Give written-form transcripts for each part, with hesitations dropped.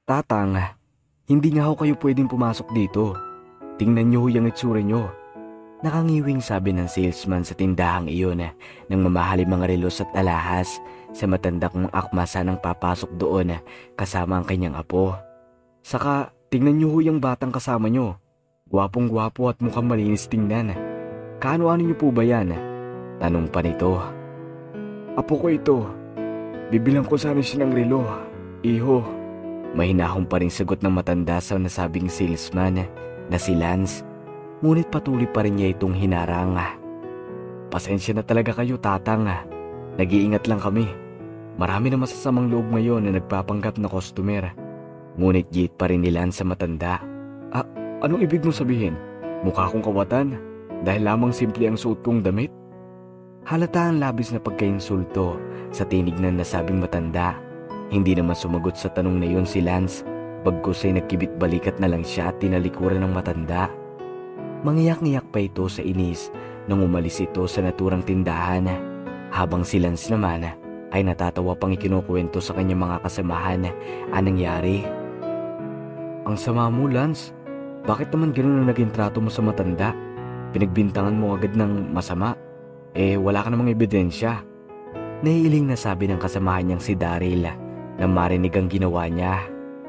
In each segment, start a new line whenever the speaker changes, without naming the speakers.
Tatang, hindi nga ho kayo pwedeng pumasok dito. Tingnan niyo ho yung itsura niyo. Nakangiwing sabi ng salesman sa tindahang iyon nang mamahali mga relos at alahas sa matandang akma sanang papasok doon kasama ang kanyang apo. Saka tingnan niyo ho yung batang kasama niyo. Gwapong-gwapo at mukhang malinis tingnan. Kaano-ano niyo po ba yan? Tanong pa nito. Apo ko ito. Bibilang ko sana siya ng relo. Iho. Mahinahon pa rin sagot ng matanda sa nasabing salesman na si Lance. Ngunit patuloy pa rin niya itong hinarang. Pasensya na talaga kayo, tatang. Nag-iingat lang kami. Marami na masasamang loob ngayon na nagpapanggap na customer. Ngunit giit pa rin ni Lance sa matanda. Anong ibig mo sabihin? Mukha kong kawatan? Dahil lamang simple ang suot kong damit? Halata ang labis na pagkainsulto sa tinig ng nasabing matanda. Hindi naman sumagot sa tanong na yun si Lance. Bagkus ay nagkibit balikat na lang siya at tinalikuran ng matanda. Mangiyak-ngiyak pa ito sa inis nang umalis ito sa naturang tindahan. Habang si Lance naman ay natatawa pang ikinukwento sa kanyang mga kasamahan ang nangyari. Ang sama mo, Lance. Bakit naman gano'n ang naging trato mo sa matanda? Pinagbintangan mo agad ng masama. Wala ka namang ebidensya. Naiiling na sabi ng kasamahan niyang si Daryl na marinig ang ginawa niya.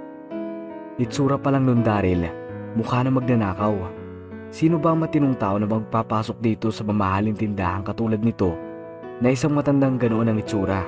Itsura pa lang nun, Daryl. Mukha na magnanakaw. Sino ba ang matinong tao na magpapasok dito sa mamahaling tindahan katulad nito na isang matandang ganoon ang itsura?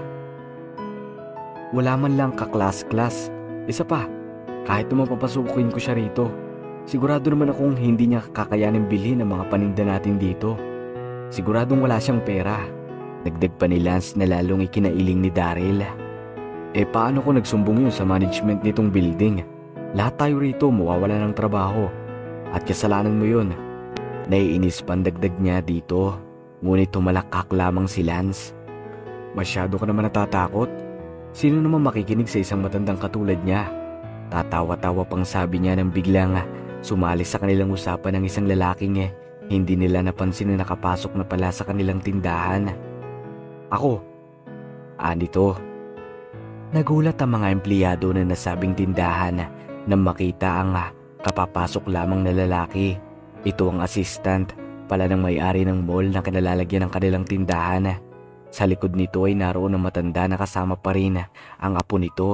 Wala man lang kaklas-klas. Isa pa, kahit naman papasukin ko siya rito, sigurado naman akong hindi niya kakayanin bilhin ang mga paninda natin dito. Siguradong wala siyang pera. Dagdag pa ni Lance na lalong ikinailing ni Daryl. Paano kung nagsumbong yun sa management nitong building? Lahat tayo rito mawawala ng trabaho. At kasalanan mo yun. Naiinis pandagdag niya dito. Ngunit tumalakak lamang si Lance. Masyado ka naman natatakot. Sino naman makikinig sa isang matandang katulad niya? Tatawa-tawa pang sabi niya nang biglang sumali sa kanilang usapan ng isang lalaking hindi nila napansin na nakapasok na pala sa kanilang tindahan. Ako. Anito. Nagulat ang mga empleyado na nasabing tindahan nang makita ang kapapasok lamang na lalaki. Ito ang assistant pala ng may-ari ng mall na kinalalagyan ng kanilang tindahan. Sa likod nito ay naroon ang matanda na kasama pa rin ang apo nito.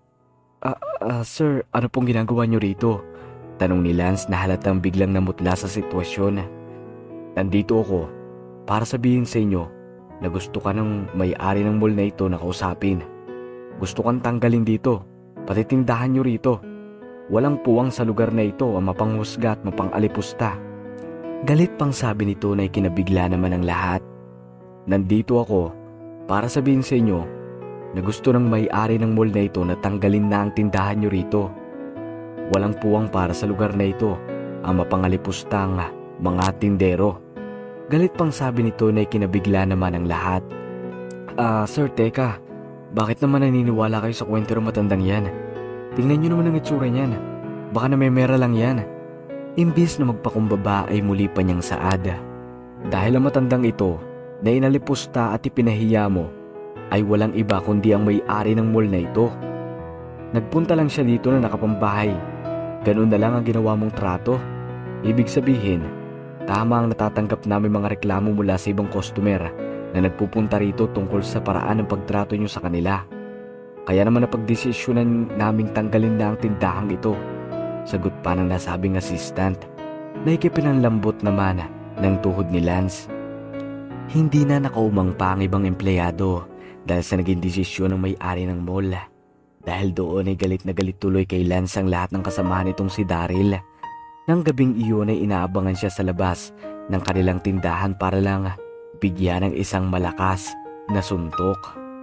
Sir, ano pong ginagawa niyo rito? Tanong ni Lance na halatang biglang namutla sa sitwasyon. Nandito ako para sabihin sa inyo na gusto ka ng may-ari ng mall na ito na kausapin. Gusto kang tanggalin dito, pati tindahan niyo rito. Walang puwang sa lugar na ito ang mapanghusga at mapangalipusta. Galit pang sabi nito na ikinabigla naman ang lahat. Nandito ako para sabihin sa inyo na gusto ng may-ari ng mall na ito na tanggalin na ang tindahan niyo rito. Walang puwang para sa lugar na ito ang mapangalipustang mga tindero. Galit pang sabi nito na ikinabigla naman ang lahat. Sir, teka. Bakit naman naniniwala kayo sa kwento ng matandang yan? Tingnan niyo naman ang itsura niyan. Baka namemera lang yan. Imbis na magpakumbaba ay muli pa niyang saad. Dahil ang matandang ito na inalipusta at ipinahiya mo ay walang iba kundi ang may-ari ng mall na ito. Nagpunta lang siya dito na nakapambahay. Ganun na lang ang ginawa mong trato. Ibig sabihin, tama ang natatanggap namin mga reklamo mula sa ibang customer na nagpupunta rito tungkol sa paraan ng pagtrato niyo sa kanila. Kaya naman napagdesisyonan naming tanggalin na ang tindahang ito. Sagot pa ng nasabing assistant na ikipinanlambot naman ng tuhod ni Lance. Hindi na nakaumang pa ang ibang empleyado dahil sa naging desisyon ng may-ari ng mall. Dahil doon ay galit na galit tuloy kay Lance ang lahat ng kasamahan nitong si Daryl. Nang gabing iyon ay inaabangan siya sa labas ng kanilang tindahan para lang bigyan ng isang malakas na suntok.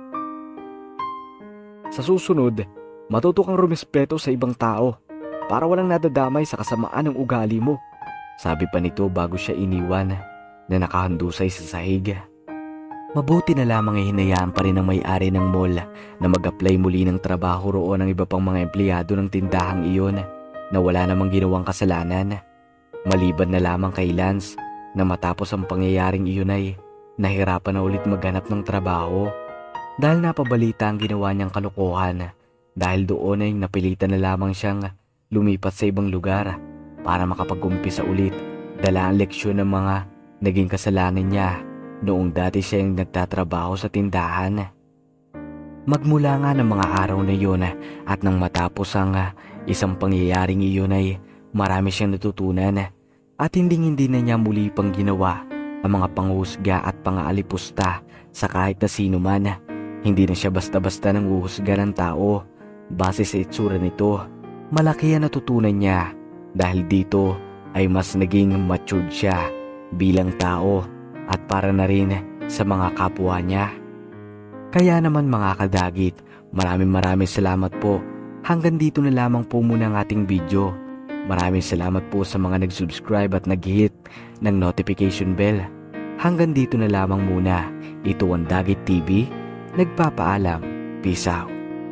Sa susunod, matuto kang rumispeto sa ibang tao para walang nadadamay sa kasamaan ng ugali mo. Sabi pa nito bago siya iniwan na nakahandusay sa sahig. Mabuti na lamang ay hinayaan pa rin ng may-ari ng mall na mag-apply muli ng trabaho roon ang iba pang mga empleyado ng tindahang iyon na wala namang ginawang kasalanan. Maliban na lamang kay Lance na matapos ang pangyayaring iyon ay nahirapan na ulit maghanap ng trabaho dahil napabalita ang ginawa niyang kalokohan Dahil doon ay napilitan na lamang siyang lumipat sa ibang lugar para makapag-umpisa ulit dala ang leksyon ng mga naging kasalanan niya noong dati siyang nagtatrabaho sa tindahan. Magmula nga ng mga araw na iyon at nang matapos ang isang pangyayaring iyon ay marami siyang natutunan at hindi na niya muli pang ginawa ang mga panghusga at pangaalipusta sa kahit na sino man. Hindi na siya basta-basta nang uhusga ng tao base sa itsura nito. Malaki ang natutunan niya dahil dito ay mas naging matured siya bilang tao at para na rin sa mga kapwa niya. Kaya naman mga kadagit, maraming salamat po. Hanggang dito na lamang po muna ang ating video. Maraming salamat po sa mga nag-subscribe at nag-hit ng notification bell. Hanggang dito na lamang muna. Ito ang Dagit TV. Nagpapaalam. Peace out.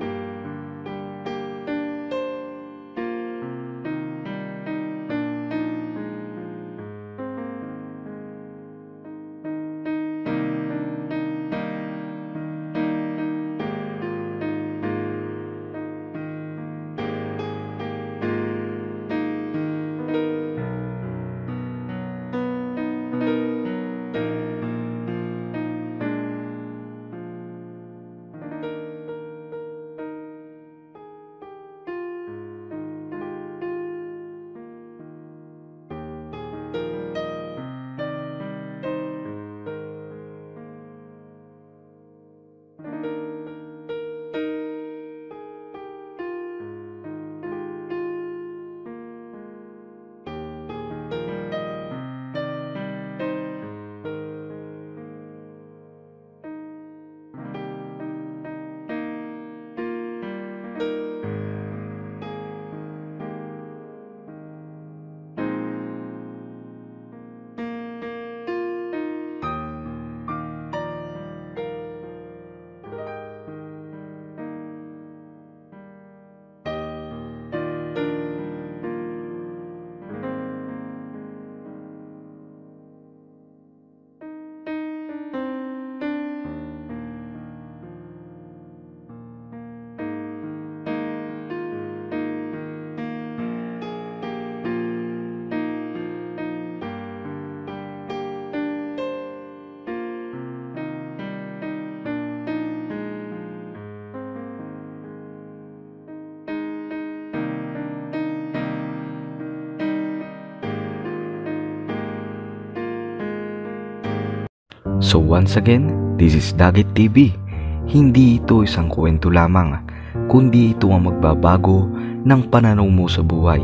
So once again, this is Dagit TV. Hindi ito isang kwento lamang, kundi ito ang magbabago ng pananaw mo sa buhay.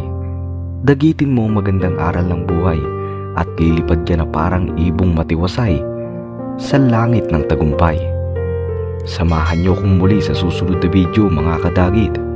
Dagitin mo ang magandang aral ng buhay at lilipad ka na parang ibong matiwasay sa langit ng tagumpay. Samahan niyo kong muli sa susunod na video mga kadagit.